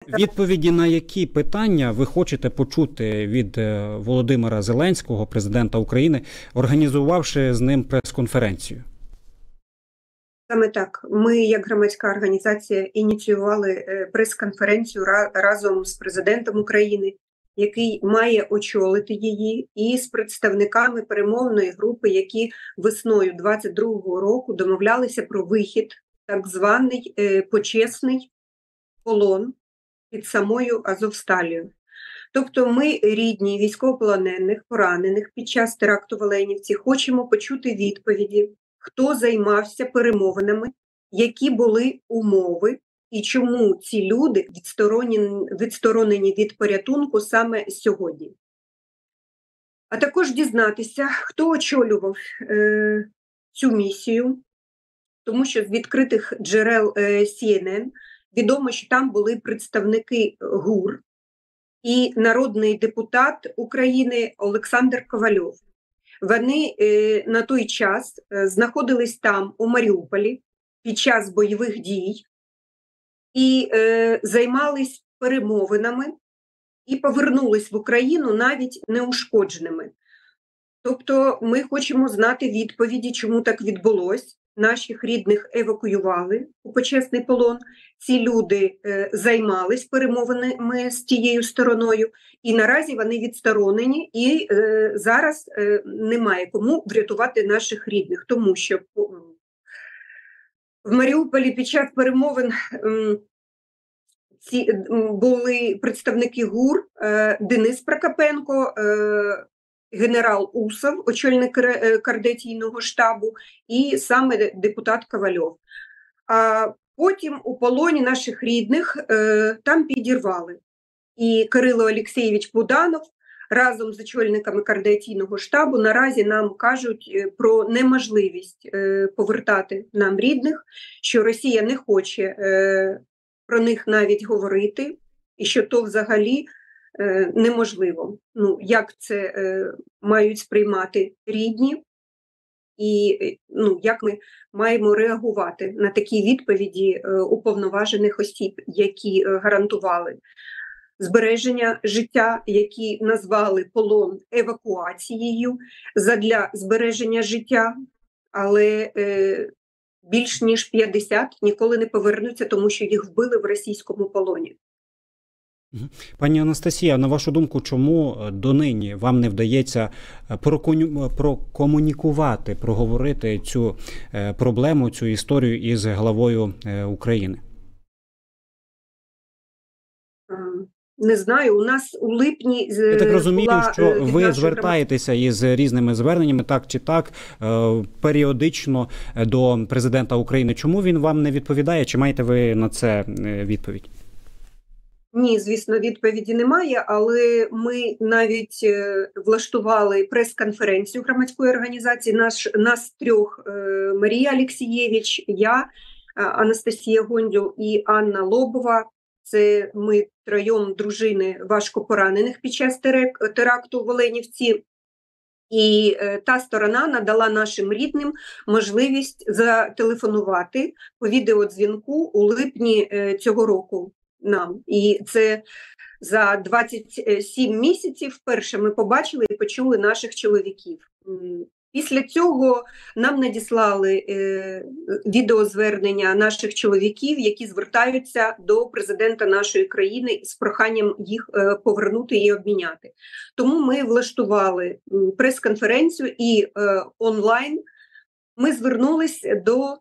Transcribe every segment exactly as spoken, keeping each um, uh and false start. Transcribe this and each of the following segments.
Відповіді на які питання ви хочете почути від Володимира Зеленського, президента України, організувавши з ним прес-конференцію? Саме так. Ми, як громадська організація, ініціювали прес-конференцію разом з президентом України, який має очолити її, і з представниками перемовної групи, які весною двадцять другого року домовлялися про вихід, так званий е, почесний полон під самою Азовсталію. Тобто ми, рідні військовополонених, поранених під час теракту в Оленівці, хочемо почути відповіді, хто займався перемовинами, які були умови, і чому ці люди відсторонені, відсторонені від порятунку саме сьогодні. А також дізнатися, хто очолював е, цю місію, тому що з відкритих джерел е, Сі Ен Ен відомо, що там були представники ГУР і народний депутат України Олександр Ковальов. Вони е, на той час е, знаходились там, у Маріуполі, під час бойових дій, і е, займались перемовинами, і повернулись в Україну навіть неушкодженими. Тобто ми хочемо знати відповіді, чому так відбулось. Наших рідних евакуювали у почесний полон. Ці люди е, займались перемовинами з тією стороною, і наразі вони відсторонені, і е, зараз е, немає кому врятувати наших рідних, тому що в Маріуполі під час перемовин е, ці, були представники ГУР, е, Денис Прокопенко, е, генерал Усов, очільник координаційного штабу, і саме депутат Ковальов. А потім у полоні наших рідних е, там підірвали. І Кирило Олексійович Буданов разом з очільниками координаційного штабу наразі нам кажуть про неможливість е, повертати нам рідних, що Росія не хоче е, про них навіть говорити, і що то взагалі е, неможливо. Ну, як це е, мають сприймати рідні, і ну, як ми маємо реагувати на такі відповіді е, уповноважених осіб, які е, гарантували збереження життя, які назвали полон евакуацією задля збереження життя, але е, більш ніж п'ятдесят ніколи не повернуться, тому що їх вбили в російському полоні. Пані Анастасія, на вашу думку, чому донині вам не вдається прокомунікувати, проговорити цю проблему, цю історію із главою України? Не знаю, у нас у липні... Я так розумію, була, що ви нашої... звертаєтеся із різними зверненнями, так чи так, періодично до президента України. Чому він вам не відповідає? Чи маєте ви на це відповідь? Ні, звісно, відповіді немає, але ми навіть влаштували прес-конференцію громадської організації, наш, нас трьох, Марія Алексієвич, я, Анастасія Гондюл і Анна Лобова. Це ми троєм дружини важко поранених під час теракту в Оленівці. І е, та сторона надала нашим рідним можливість зателефонувати по відеодзвінку у липні е, цього року нам. І це за двадцять сім місяців вперше ми побачили і почули наших чоловіків. Після цього нам надіслали е, відеозвернення наших чоловіків, які звертаються до президента нашої країни з проханням їх е, повернути і обміняти. Тому ми влаштували прес-конференцію і е, онлайн ми звернулись до,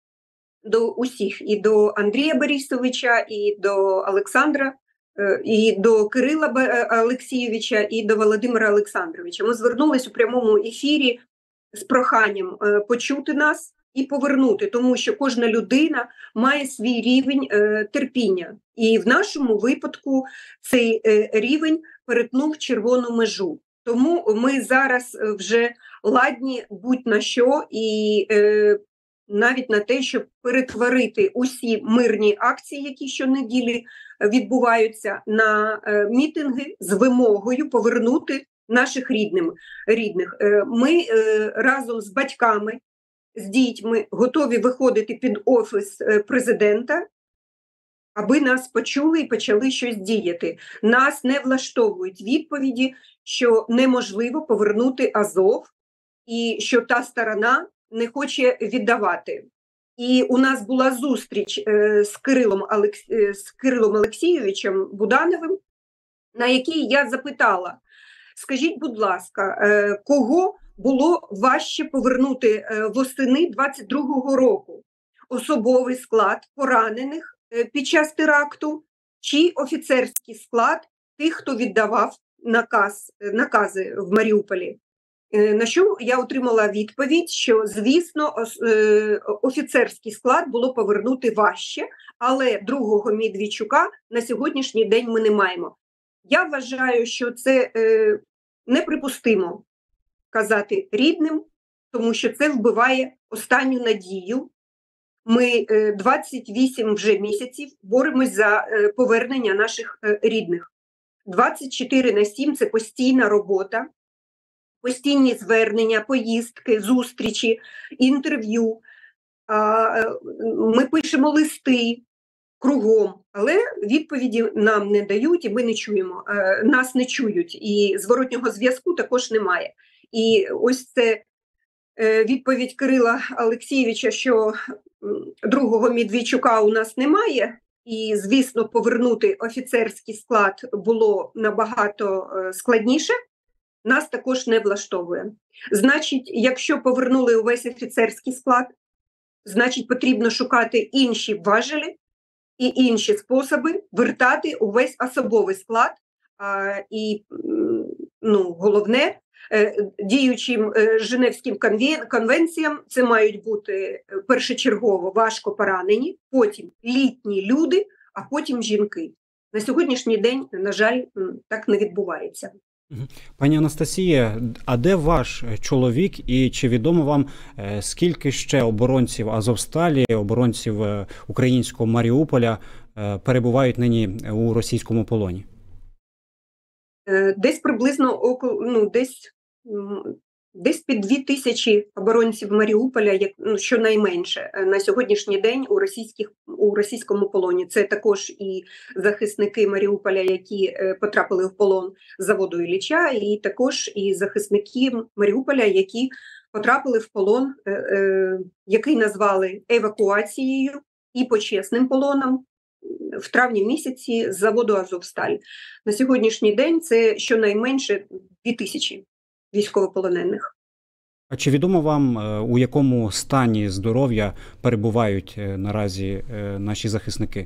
до усіх, і до Андрія Борисовича, і до Олександра, і до Кирила Олексійовича, і до Володимира Олександровича. Ми звернулись у прямому ефірі з проханням почути нас і повернути, тому що кожна людина має свій рівень е, терпіння. І в нашому випадку цей е, рівень перетнув червону межу. Тому ми зараз вже ладні будь-на що і е, навіть на те, щоб перетворити усі мирні акції, які щонеділі відбуваються, на е, мітинги з вимогою повернути наших рідним, рідних. Ми е, разом з батьками, з дітьми готові виходити під офіс президента аби нас почули і почали щось діяти. Нас не влаштовують відповіді, що неможливо повернути Азов і що та сторона не хоче віддавати. І у нас була зустріч е, з, Кирилом Олекс... е, з Кирилом Олексійовичем Будановим, на якій я запитала, скажіть, будь ласка, е, кого було важче повернути е, восени двадцять другого року? Особовий склад поранених е, під час теракту чи офіцерський склад тих, хто віддавав наказ, накази в Маріуполі? На що я отримала відповідь, що, звісно, офіцерський склад було повернути важче, але другого Медведчука на сьогоднішній день ми не маємо. Я вважаю, що це неприпустимо казати рідним, тому що це вбиває останню надію. Ми двадцять вісім вже місяців боремось за повернення наших рідних. двадцять чотири на сім – це постійна робота. Постійні звернення, поїздки, зустрічі, інтерв'ю. Ми пишемо листи кругом, але відповіді нам не дають і ми не чуємо. Нас не чують і зворотнього зв'язку також немає. І ось це відповідь Кирила Олексійовича, що другого Медведчука у нас немає. І, звісно, повернути офіцерський склад було набагато складніше. Нас також не влаштовує. Значить, якщо повернули увесь офіцерський склад, значить потрібно шукати інші важелі і інші способи вертати увесь особовий склад. А, і, ну, головне, діючим Женевським конвенціям це мають бути першочергово важко поранені, потім літні люди, а потім жінки. На сьогоднішній день, на жаль, так не відбувається. Пані Анастасія, а де ваш чоловік і чи відомо вам, скільки ще оборонців Азовсталі, оборонців українського Маріуполя перебувають нині у російському полоні? Десь приблизно около, ну, десь, десь під дві тисячі оборонців Маріуполя, як, ну, щонайменше, на сьогоднішній день у, російських, у російському полоні. Це також і захисники Маріуполя, які потрапили в полон з заводу Ілліча, і також і захисники Маріуполя, які потрапили в полон, е, е, який назвали евакуацією і почесним полоном, в травні місяці з заводу Азовсталь. На сьогоднішній день це щонайменше дві тисячі військовополонених. А чи відомо вам, у якому стані здоров'я перебувають наразі наші захисники?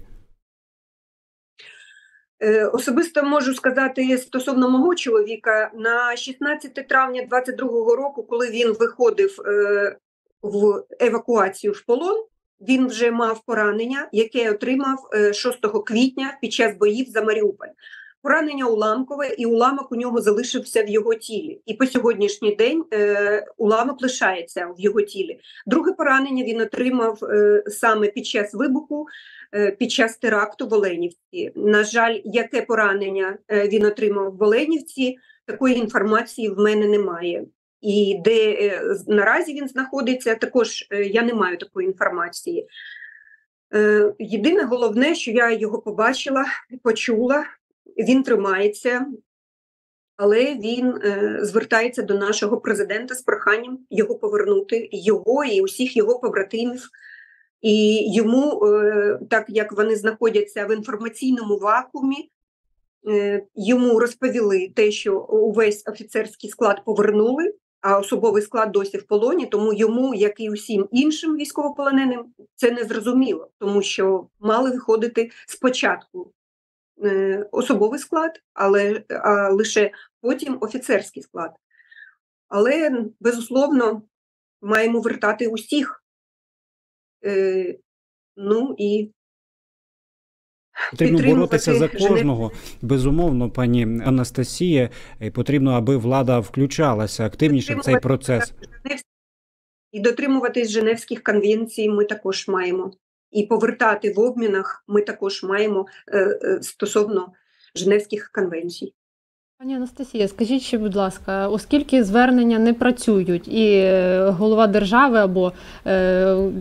Особисто можу сказати стосовно мого чоловіка, на шістнадцяте травня двадцять другого року, коли він виходив в евакуацію в полон, він вже мав поранення, яке отримав шостого квітня під час боїв за Маріуполь. Поранення уламкове, і уламок у нього залишився в його тілі. І по сьогоднішній день е, уламок лишається в його тілі. Друге поранення він отримав е, саме під час вибуху, е, під час теракту в Оленівці. На жаль, яке поранення е, він отримав в Оленівці, такої інформації в мене немає. І де е, наразі він знаходиться, також е, я не маю такої інформації. Е, єдине головне, що я його побачила, почула, він тримається, але він е, звертається до нашого президента з проханням його повернути, його і усіх його побратимів. І йому, е, так як вони знаходяться в інформаційному вакуумі, е, йому розповіли те, що увесь офіцерський склад повернули, а особовий склад досі в полоні, тому йому, як і усім іншим військовополоненим, це не зрозуміло, тому що мали виходити спочатку особовий склад, але а лише потім офіцерський склад. Але, безусловно, маємо вертати усіх. Е, ну і потрібно боротися за кожного. Безумовно, пані Анастасія, потрібно, аби влада включалася активніше в цей процес. І дотримуватись Женевських конвенцій ми також маємо. І повертати в обмінах ми також маємо е, е, стосовно Женевських конвенцій. Пані Анастасія, скажіть ще, будь ласка, оскільки звернення не працюють і голова держави або е,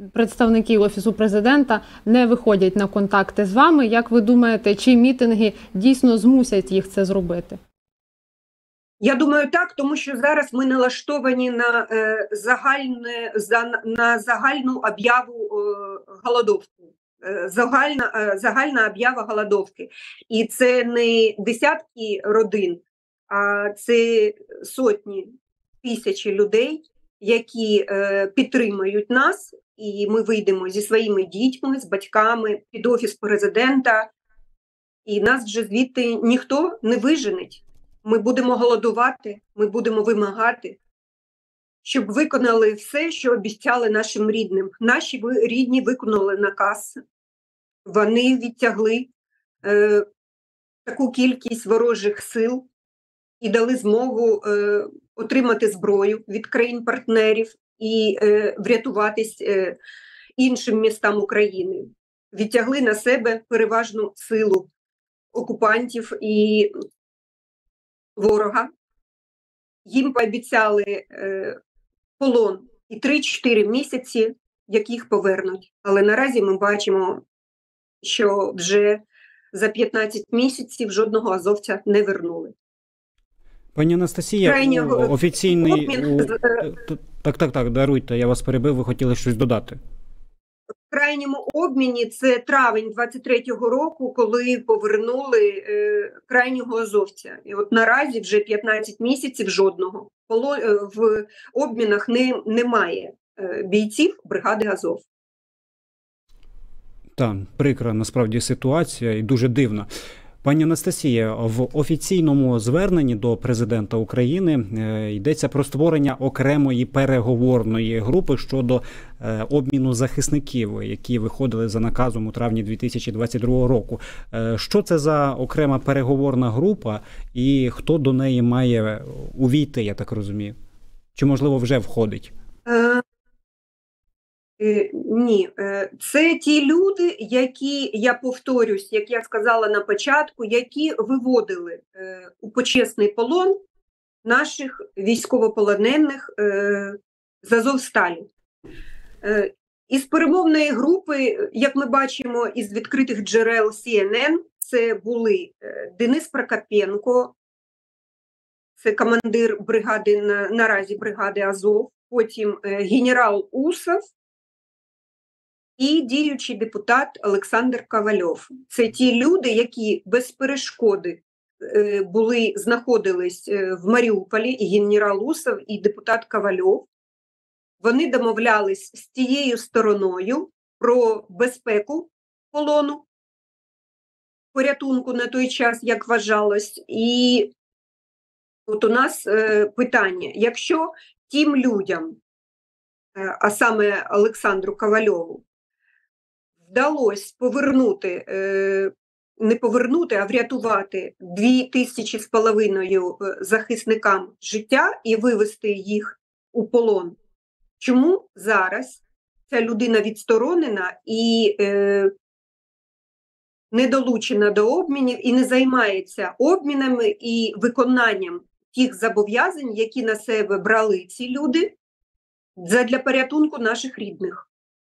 представники Офісу Президента не виходять на контакти з вами. Як ви думаєте, чи мітинги дійсно змусять їх це зробити? Я думаю, так, тому що зараз ми налаштовані на е, загальне за на загальну об'яву е, голодовки. Е, загальна е, загальна об'ява голодовки. І це не десятки родин, а це сотні, тисячі людей, які е, підтримують нас, і ми вийдемо зі своїми дітьми, з батьками під Офіс Президента, і нас вже звідти ніхто не виженеть. Ми будемо голодувати, ми будемо вимагати, щоб виконали все, що обіцяли нашим рідним. Наші рідні виконали наказ, вони відтягли е, таку кількість ворожих сил і дали змогу е, отримати зброю від країн-партнерів і е, врятуватись е, іншим містам України. Відтягли на себе переважну силу окупантів і ворога. Їм пообіцяли е, полон і три-чотири місяці, як їх повернуть. Але наразі ми бачимо, що вже за п'ятнадцять місяців жодного азовця не вернули. Пані Анастасія, Крайнього офіційний... обмін... У... Так, так, так, даруйте, я вас перебив, ви хотіли щось додати. В крайньому обміні це травень двадцять третього року, коли повернули е, крайнього азовця. І от наразі вже п'ятнадцять місяців жодного. Поло... В обмінах не, немає е, бійців бригади Азов. Так, прикра насправді ситуація і дуже дивна. Пані Анастасія, в офіційному зверненні до президента України е, йдеться про створення окремої переговорної групи щодо е, обміну захисників, які виходили за наказом у травні дві тисячі двадцять другого року. Е, що це за окрема переговорна група і хто до неї має увійти, я так розумію? Чи, можливо, вже входить? Е... Ні, це ті люди, які, я повторюсь, як я сказала на початку, які виводили у почесний полон наших військовополонених з Азовсталі. Із перемовної групи, як ми бачимо із відкритих джерел Сі Ен Ен, це були Денис Прокопенко, це командир бригади, наразі бригади Азов, потім генерал Усов, і діючий депутат Олександр Ковальов. Це ті люди, які без перешкоди були, знаходились в Маріуполі, і генерал Усов, і депутат Ковальов. Вони домовлялись з тією стороною про безпеку полону, порятунку на той час, як вважалось. І от у нас питання, якщо тим людям, а саме Олександру Ковальову, вдалося повернути, не повернути, а врятувати дві тисячі з половиною захисникам життя і вивести їх у полон. Чому зараз ця людина відсторонена і е, не долучена до обмінів і не займається обмінами і виконанням тих зобов'язань, які на себе брали ці люди для порятунку наших рідних?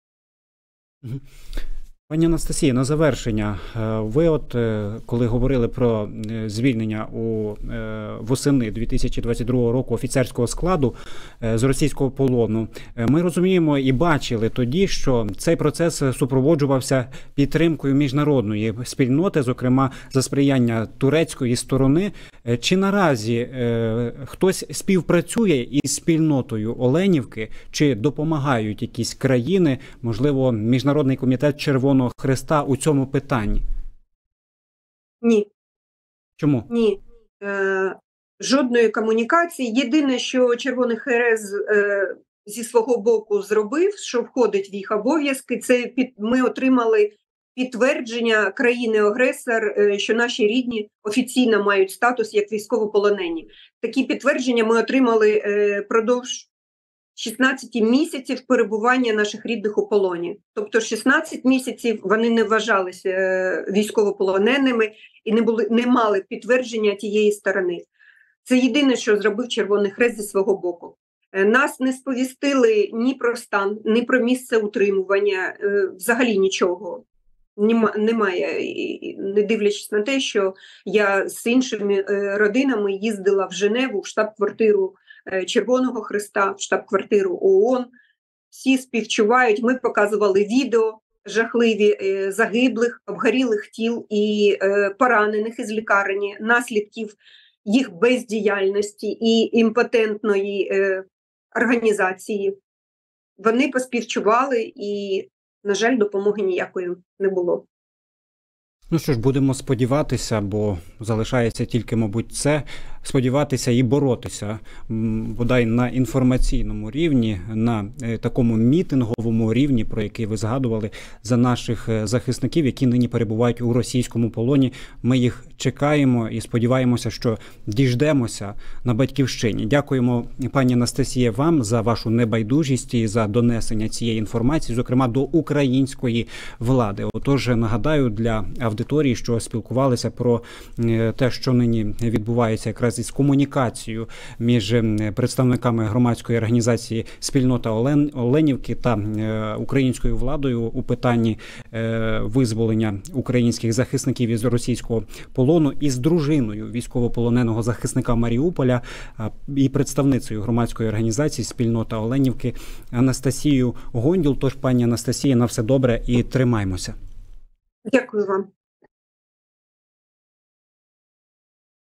Пані Анастасія, на завершення, ви от коли говорили про звільнення у восени дві тисячі двадцять другого року офіцерського складу з російського полону, ми розуміємо і бачили тоді, що цей процес супроводжувався підтримкою міжнародної спільноти, зокрема за сприяння турецької сторони. Чи наразі е, хтось співпрацює із спільнотою Оленівки, чи допомагають якісь країни, можливо, Міжнародний комітет Червоного Хреста у цьому питанні? Ні. Чому? Ні. Е, жодної комунікації. Єдине, що Червоний Хрест е, зі свого боку зробив, що входить в їх обов'язки, це під, ми отримали підтвердження країни-агресор, що наші рідні офіційно мають статус як військовополонені. Такі підтвердження ми отримали продовж шістнадцяти місяців перебування наших рідних у полоні. Тобто шістнадцять місяців вони не вважалися військовополоненими і не, були, не мали підтвердження тієї сторони. Це єдине, що зробив Червоний Хрест зі свого боку. Нас не сповістили ні про стан, ні про місце утримування, взагалі нічого. Немає, не дивлячись на те, що я з іншими родинами їздила в Женеву, в штаб-квартиру Червоного Хреста, в штаб-квартиру ООН. Всі співчувають, ми показували відео жахливі загиблих, обгорілих тіл і поранених із лікарні, наслідків їх бездіяльності і імпотентної організації. Вони поспівчували і, на жаль, допомоги ніякої не було. Ну що ж, будемо сподіватися, бо залишається тільки, мабуть, це, сподіватися і боротися, бодай на інформаційному рівні, на такому мітинговому рівні, про який ви згадували, за наших захисників, які нині перебувають у російському полоні. Ми їх чекаємо і сподіваємося, що діждемося на Батьківщині. Дякуємо, пані Анастасія, вам за вашу небайдужість і за донесення цієї інформації, зокрема до української влади. Отож, нагадаю для аудиторії, що спілкувалися про те, що нині відбувається якраз із комунікацією між представниками громадської організації «Спільнота Олен... Оленівки» та українською владою у питанні визволення українських захисників із російського полону, із дружиною військовополоненого захисника Маріуполя і представницею громадської організації «Спільнота Оленівки» Анастасією Гонділ. Тож, пані Анастасія, на все добре і тримаймося. Дякую вам.